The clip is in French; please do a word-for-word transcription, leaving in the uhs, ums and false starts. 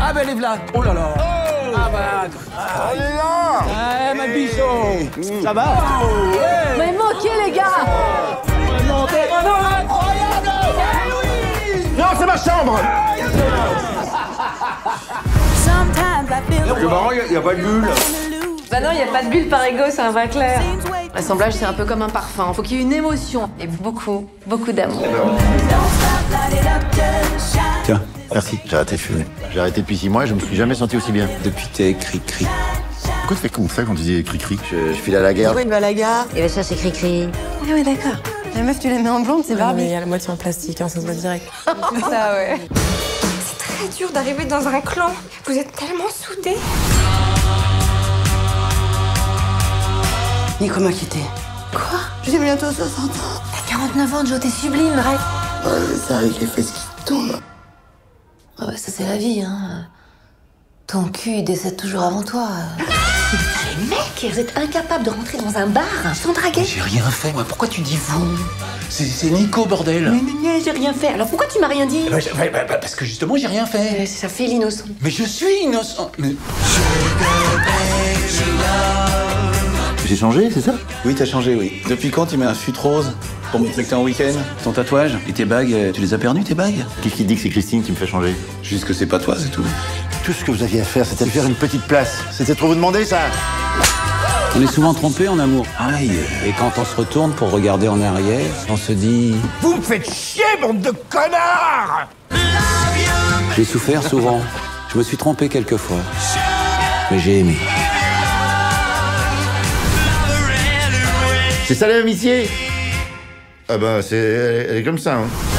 Ah ben les v'là. Oh là là. Oh. Ah bah. Ah, elle est là. Eh ma bichon. Ça va? Oh, ouais. Mais moquez les gars. Non, t'es vraiment incroyable. Eh oui. Non, c'est ma chambre. C'est marrant, il n'y a, a pas de bulle. Bah non, il n'y a pas de bulle par ego, c'est un vrai clair. L'assemblage, c'est un peu comme un parfum. Faut qu'il y ait une émotion et beaucoup, beaucoup d'amour. Tiens, merci. J'ai arrêté de fumer. J'ai arrêté depuis six mois et je me suis jamais senti aussi bien. Depuis t'es cri-cri. Pourquoi tu fais comme ça quand tu dis cri-cri? je, je file à la gare. Pourquoi il va à la gare? Et bien ça, c'est cri-cri. Ah ouais, d'accord. La meuf, tu la mets en blonde, c'est Barbie. Il y a la moitié en plastique, hein, ça se voit direct. C'est ça, ouais. C'est très dur d'arriver dans un clan. Vous êtes tellement soudés. Nico m'a quitté. Quoi? J'ai bientôt soixante ans. T'as quarante-neuf ans, Joe, t'es sublime, arrête. Ouais, c'est ça avec les fesses qui tombent. Ah bah ça, c'est la vie, hein. Ton cul, il décède toujours avant toi. Les mecs, vous êtes incapables de rentrer dans un bar sans draguer. J'ai rien fait, moi. Pourquoi tu dis vous? C'est Nico, bordel. Mais, mais, mais j'ai rien fait. Alors pourquoi tu m'as rien dit? Bah, bah, bah, bah, parce que justement, j'ai rien fait. Mais ça fait l'innocent. Mais je suis innocent. Mais... J'ai changé, c'est ça? Oui, t'as changé, oui. Depuis quand tu mets un fut rose pour me dire que t'es en week-end? Ton tatouage et tes bagues, tu les as perdus, tes bagues? Qu'est-ce qui dit que c'est Christine qui me fait changer? Juste que c'est pas toi, c'est tout. Tout ce que vous aviez à faire, c'était de faire une petite place. C'était trop vous demander, ça? On est souvent trompé en amour. Aïe. Et quand on se retourne pour regarder en arrière, on se dit... Vous me faites chier, bande de connards! J'ai souffert souvent. Je me suis trompé quelquefois. Mais j'ai aimé. C'est ça l'amitié? Ah bah, c'est... elle est comme ça, hein.